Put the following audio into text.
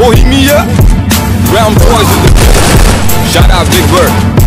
Bohemia, Brown Boys in the Shout out Big Bird.